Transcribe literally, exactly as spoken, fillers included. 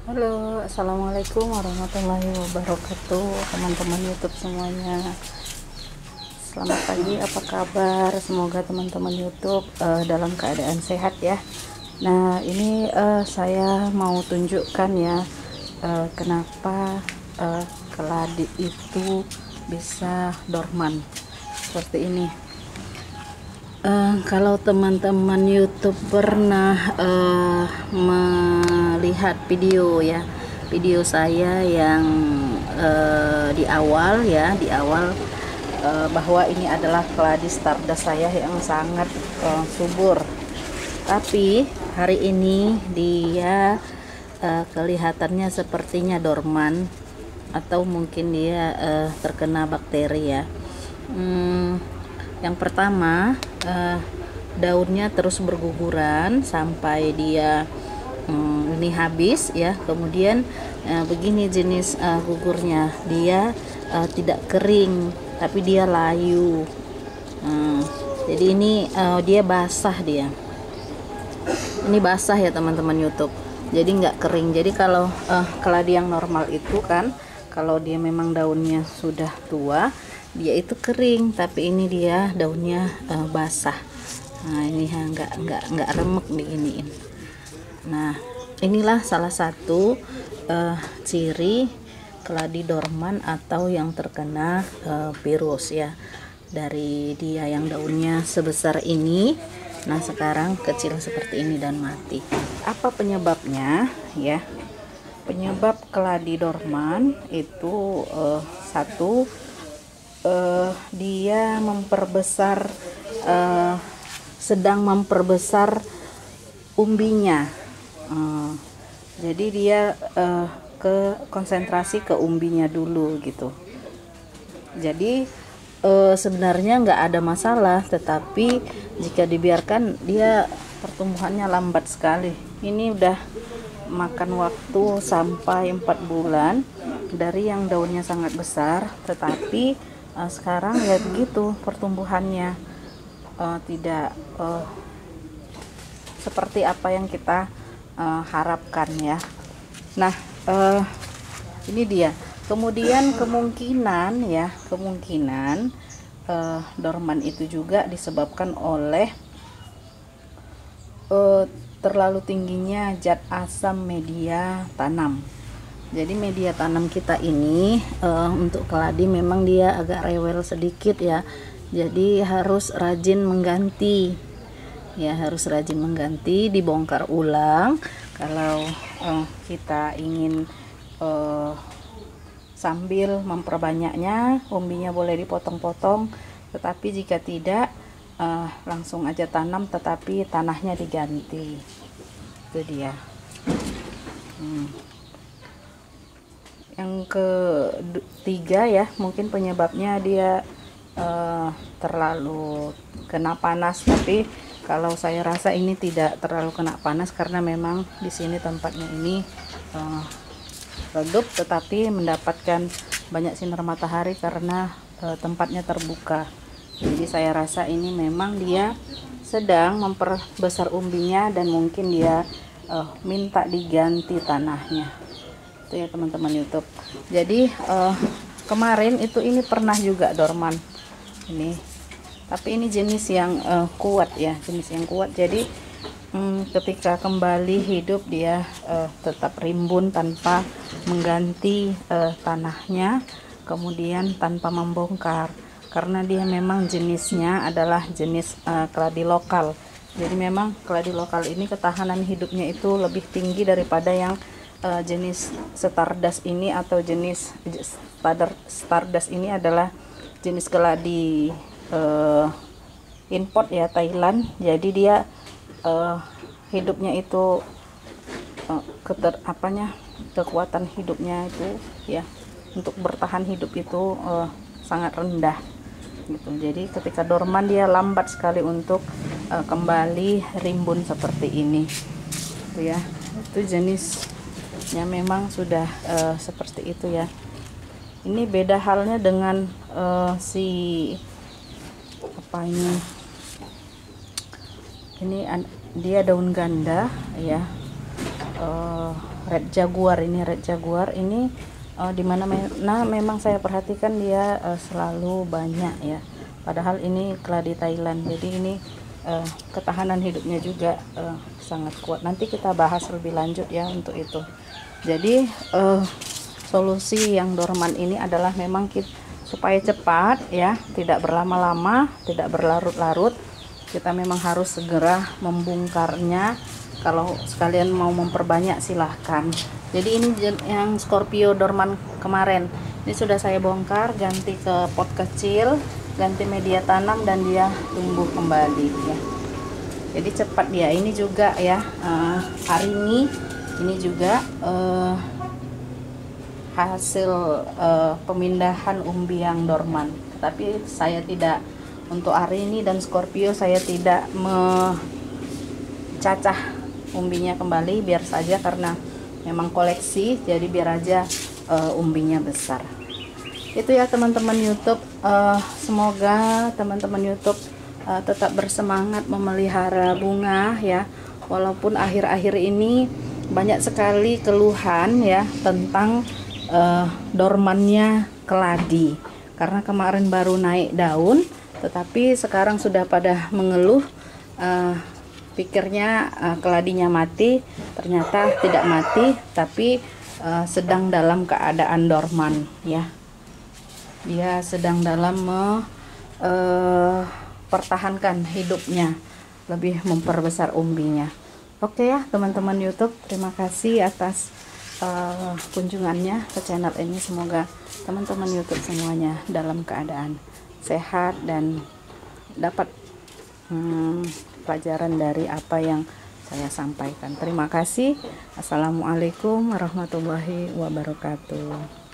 Halo, assalamualaikum warahmatullahi wabarakatuh, teman-teman YouTube semuanya. Selamat pagi, apa kabar? Semoga teman-teman YouTube uh, dalam keadaan sehat ya. Nah, ini uh, saya mau tunjukkan ya, uh, kenapa uh, keladi itu bisa dorman seperti ini. Uh, kalau teman-teman YouTube pernah uh, melihat video ya, video saya yang uh, di awal ya, di awal uh, bahwa ini adalah keladi Stardust saya yang sangat uh, subur. Tapi hari ini dia uh, kelihatannya sepertinya dorman atau mungkin dia uh, terkena bakteri ya. Hmm, Yang pertama, uh, daunnya terus berguguran sampai dia um, ini habis ya. Kemudian uh, begini jenis uh, gugurnya, dia uh, tidak kering tapi dia layu. Hmm, jadi ini uh, dia basah dia. Ini basah ya teman-teman YouTube. Jadi nggak kering. Jadi kalau uh, keladi yang normal itu kan, kalau dia memang daunnya sudah tua, dia itu kering, tapi ini dia daunnya uh, basah. Nah ini ya, nggak nggak nggak remek diginiin. Nah inilah salah satu uh, ciri keladi dorman atau yang terkena uh, virus ya, dari dia yang daunnya sebesar ini, nah sekarang kecil seperti ini dan mati. Apa penyebabnya ya? Penyebab keladi dorman itu uh, satu, Uh, dia memperbesar uh, sedang memperbesar umbinya. Uh, jadi dia uh, ke konsentrasi ke umbinya dulu gitu. Jadi uh, sebenarnya nggak ada masalah, tetapi jika dibiarkan dia pertumbuhannya lambat sekali. Ini udah makan waktu sampai empat bulan dari yang daunnya sangat besar, tetapi Uh, sekarang ya begitu pertumbuhannya, uh, tidak uh, seperti apa yang kita uh, harapkan ya. Nah uh, ini dia. Kemudian kemungkinan ya, kemungkinan uh, dorman itu juga disebabkan oleh uh, terlalu tingginya zat asam media tanam. Jadi media tanam kita ini uh, untuk keladi memang dia agak rewel sedikit ya. Jadi harus rajin mengganti. Ya, harus rajin mengganti, dibongkar ulang. Kalau uh, kita ingin uh, sambil memperbanyaknya, umbinya boleh dipotong-potong. Tetapi jika tidak, uh, langsung aja tanam, tetapi tanahnya diganti. Itu dia. Hmm. Yang ketiga ya, mungkin penyebabnya dia uh, terlalu kena panas, tapi kalau saya rasa ini tidak terlalu kena panas karena memang di sini tempatnya ini uh, redup, tetapi mendapatkan banyak sinar matahari karena uh, tempatnya terbuka. Jadi saya rasa ini memang dia sedang memperbesar umbinya dan mungkin dia uh, minta diganti tanahnya. Itu ya teman-teman YouTube. Jadi uh, kemarin itu ini pernah juga dorman ini, tapi ini jenis yang uh, kuat ya, jenis yang kuat. Jadi um, ketika kembali hidup dia uh, tetap rimbun tanpa mengganti uh, tanahnya, kemudian tanpa membongkar, karena dia memang jenisnya adalah jenis uh, keladi lokal. Jadi memang keladi lokal ini ketahanan hidupnya itu lebih tinggi daripada yang Uh, jenis Stardust ini, atau jenis Stardust ini adalah jenis keladi uh, import ya, Thailand. Jadi dia uh, hidupnya itu uh, keter apanya kekuatan hidupnya itu ya, untuk bertahan hidup itu uh, sangat rendah gitu. Jadi ketika dorman dia lambat sekali untuk uh, kembali rimbun seperti ini itu ya. Itu jenis ya memang sudah uh, seperti itu ya. Ini beda halnya dengan uh, si apa ini ini dia daun ganda ya. uh, red jaguar. Ini red jaguar ini uh, dimana me nah memang saya perhatikan dia uh, selalu banyak ya, padahal ini keladi Thailand. Jadi ini uh, ketahanan hidupnya juga uh, sangat kuat. Nanti kita bahas lebih lanjut ya untuk itu. Jadi uh, solusi yang dorman ini adalah memang kita, supaya cepat ya, tidak berlama-lama, tidak berlarut-larut, kita memang harus segera membongkarnya. Kalau sekalian mau memperbanyak silahkan. Jadi ini yang Scorpio dorman kemarin, ini sudah saya bongkar, ganti ke pot kecil, ganti media tanam, dan dia tumbuh kembali ya. Jadi cepat dia. Ini juga ya, uh, hari ini ini juga uh, hasil uh, pemindahan umbi yang dorman. Tapi saya tidak, untuk hari ini dan Scorpio saya tidak mencacah umbinya kembali, biar saja karena memang koleksi, jadi biar aja uh, umbinya besar. Itu ya teman-teman YouTube. Uh, semoga teman-teman YouTube uh, tetap bersemangat memelihara bunga ya, walaupun akhir-akhir ini banyak sekali keluhan ya tentang uh, dormannya keladi, karena kemarin baru naik daun, tetapi sekarang sudah pada mengeluh, uh, pikirnya uh, keladinya mati. Ternyata tidak mati, tapi uh, sedang dalam keadaan dorman ya. Dia sedang dalam mempertahankan uh, hidupnya, lebih memperbesar umbinya. Oke ya teman-teman YouTube, terima kasih atas uh, kunjungannya ke channel ini. Semoga teman-teman YouTube semuanya dalam keadaan sehat dan dapat hmm, pelajaran dari apa yang saya sampaikan. Terima kasih. Assalamualaikum warahmatullahi wabarakatuh.